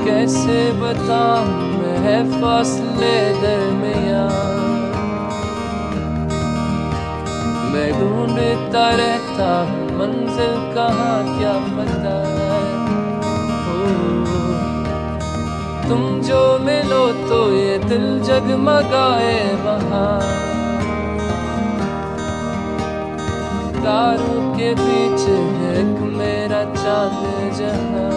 कैसे बताऊं मैं है फासले दरमियां। मैं ढूंढता रहता हूँ मंजिल कहाँ क्या पता है। तुम जो मिलो तो ये दिल जगमगाए वहाँ। तारों के बीच है एक मेरा चांद जहां।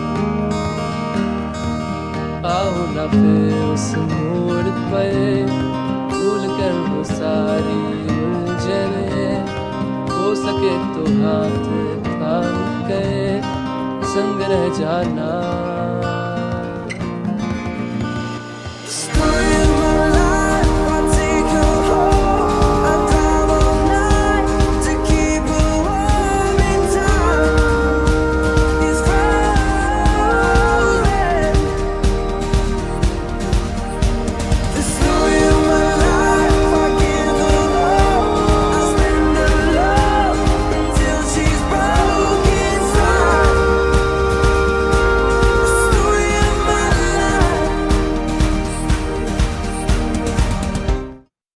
आओ ना फिर उस मोड़ पे भूल कर वो सारी उलझने। हो सके तो हाथ थाम के संग रह जाना।